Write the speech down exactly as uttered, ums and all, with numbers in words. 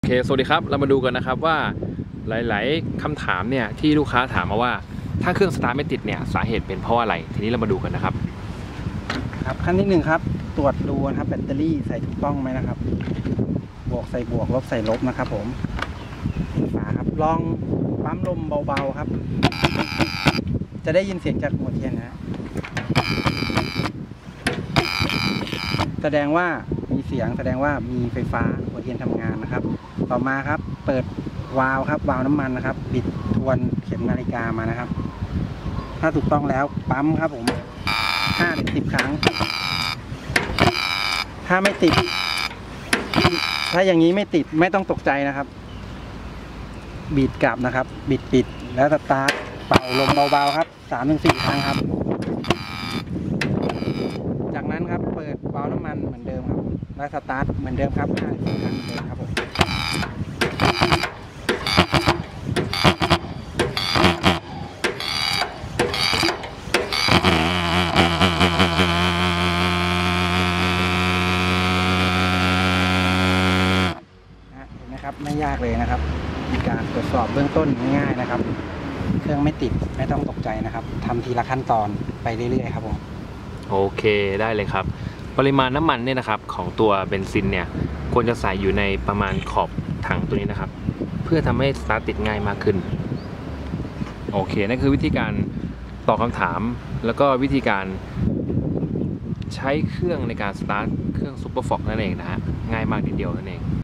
โอเคสวัสดีครับเรามาดูกันนะครับว่าหลายๆคำถามเนี่ยที่ลูกค้าถามมาว่าถ้าเครื่องสตาร์ทไม่ติดเนี่ยสาเหตุเป็นเพราะอะไรทีนี้เรามาดูกันนะครับครับขั้นที่หนึ่งครับตรวจดูนะครับแบตเตอรี่ใส่ถูกต้องไหมนะครับบวกใส่บวกลบใส่ลบนะครับผมฝาครับลองปั๊มลมเบาๆครับจะได้ยินเสียงจากหัวเทียนนะแสดงว่ามีเสียงแสดงว่ามีไฟฟ้าหัวเทียนทำงานนะครับต่อมาครับเปิดวาล์วครับวาล์วน้ำมันนะครับบิดทวนเข็มนาฬิกามานะครับถ้าถูกต้องแล้วปั๊มครับผมห้าถึงสิบครั้งถ้าไม่ติดถ้าอย่างนี้ไม่ติดไม่ต้องตกใจนะครับบิดกลับนะครับบิดปิดแล้วสตาร์ทเป่าลมเบาๆครับสามถึงสี่ครั้งครับจากนั้นครับเปิดวาล์วน้ำมันเหมือนเดิมครับและสตาร์ทเหมือนเดิมครับห้าถึงสี่ครั้งเหมือนเดิมครับผมครับไม่ยากเลยนะครับมีการตรวจสอบเบื้องต้นง่ายๆนะครับเครื่องไม่ติดไม่ต้องตกใจนะครับทำทีละขั้นตอนไปเรื่อยๆครับผมโอเคได้เลยครับปริมาณน้ำมันเนี่ยนะครับของตัวเบนซินเนี่ยควรจะใส่อยู่ในประมาณขอบถังตัวนี้นะครับเพื่อทำให้สตาร์ทติดง่ายมากขึ้นโอเคนั่นคือวิธีการตอบคำถามแล้วก็วิธีการใช้เครื่องในการสตาร์ทเครื่องซุปเปอร์ฟ็อกนั่นเองนะฮะง่ายมากทีเดียวนั่นเอง